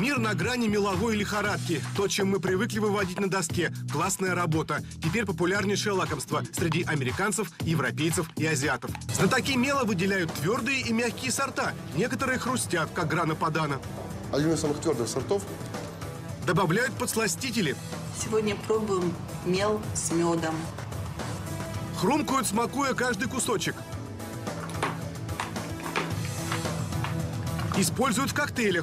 Мир на грани меловой лихорадки. То, чем мы привыкли выводить на доске. Классная работа. Теперь популярнейшее лакомство среди американцев, европейцев и азиатов. Знатоки мела выделяют твердые и мягкие сорта. Некоторые хрустят, как грана падана. Один из самых твердых сортов. Добавляют подсластители. Сегодня пробуем мел с медом. Хрумкают, смакуя каждый кусочек. Используют в коктейлях.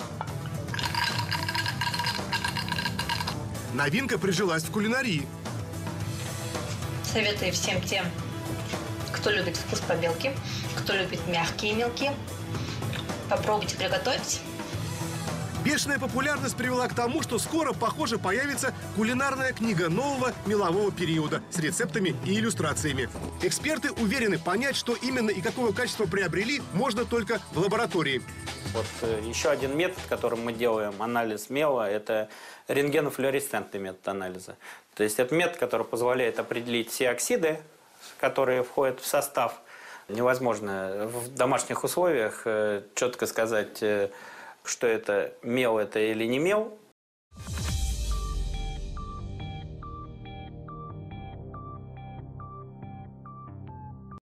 Новинка прижилась в кулинарии. Советую всем тем, кто любит вкус побелки, кто любит мягкие мелки. Попробуйте приготовить. Бешеная популярность привела к тому, что скоро, похоже, появится кулинарная книга нового мелового периода с рецептами и иллюстрациями. Эксперты уверены, понять, что именно и какого качества приобрели, можно только в лаборатории. Вот еще один метод, которым мы делаем анализ мела, это рентгенофлуоресцентный метод анализа. То есть это метод, который позволяет определить все оксиды, которые входят в состав. Невозможно в домашних условиях четко сказать, что это мел это или не мел.